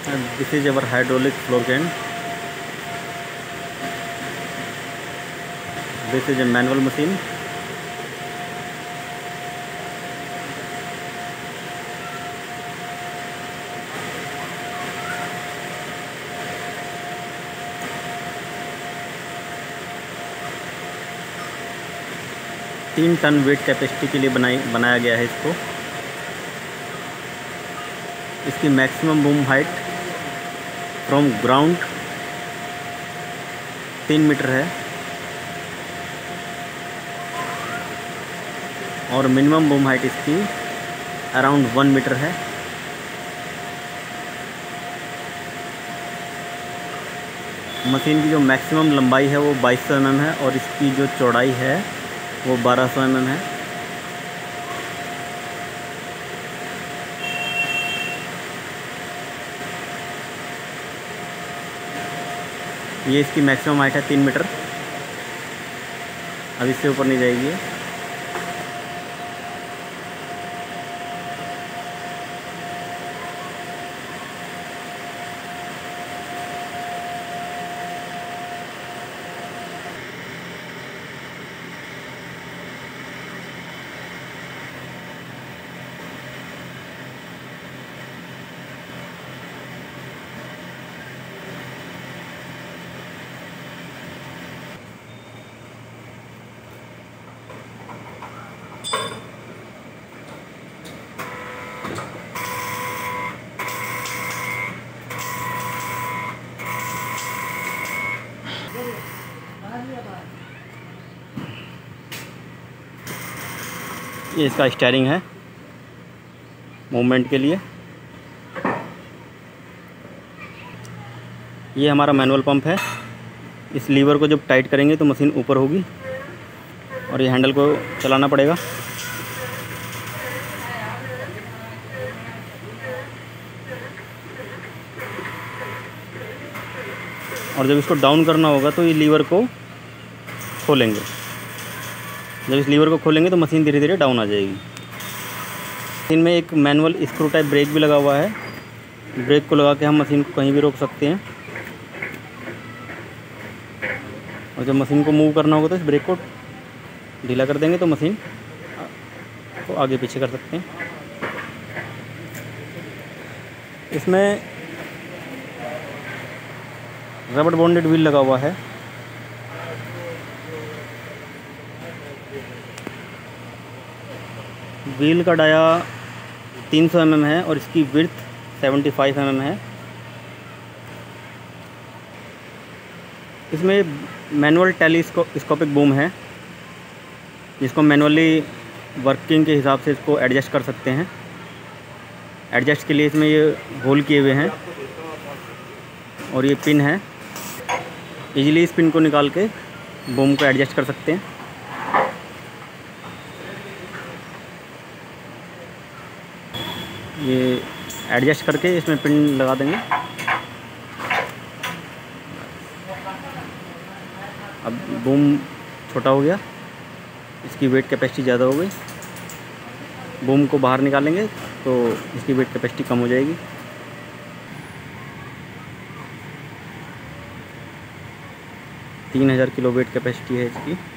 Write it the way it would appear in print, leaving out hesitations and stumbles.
and this is our hydraulic floor crane. This is a manual machine. तीन ton weight capacity के लिए बनाया गया है इसको। इसकी maximum boom height from ground 3 metre है और मिनिमम बूम हाइट इसकी अराउंड 1 मीटर है। मशीन की जो मैक्सिमम लंबाई है वो 2200 mm है और इसकी जो चौड़ाई है वो 1200 mm है। ये इसकी मैक्सिमम हाइट है 3 मीटर। अब इससे ऊपर नहीं जाएगी। ये इसका स्टीयरिंग है मूवमेंट के लिए। ये हमारा मैनुअल पंप है। इस लीवर को जब टाइट करेंगे तो मशीन ऊपर होगी और ये हैंडल को चलाना पड़ेगा। और जब इसको डाउन करना होगा तो ये लीवर को खोलेंगे। जब इस लीवर को खोलेंगे तो मशीन धीरे धीरे डाउन आ जाएगी। मशीन में एक मैनुअल स्क्रू टाइप ब्रेक भी लगा हुआ है। ब्रेक को लगा के हम मशीन को कहीं भी रोक सकते हैं और जब मशीन को मूव करना होगा तो इस ब्रेक को ढीला कर देंगे तो मशीन को आगे पीछे कर सकते हैं। इसमें रबड़ बॉन्डेड व्हील लगा हुआ है। व्हील का डाया 300 mm है और इसकी विड्थ 75 mm है। इसमें मैनुअल टेलीस्कोपिक बूम है जिसको मैनुअली वर्किंग के हिसाब से इसको एडजस्ट कर सकते हैं। एडजस्ट के लिए इसमें ये होल किए हुए हैं और ये पिन है। इजीली इस पिन को निकाल के बूम को एडजस्ट कर सकते हैं। ये एडजस्ट करके इसमें पिन लगा देंगे। अब बूम छोटा हो गया, इसकी वेट कैपेसिटी ज़्यादा हो गई। बूम को बाहर निकालेंगे तो इसकी वेट कैपेसिटी कम हो जाएगी। तीन 3000 किलो वेट कैपेसिटी है इसकी।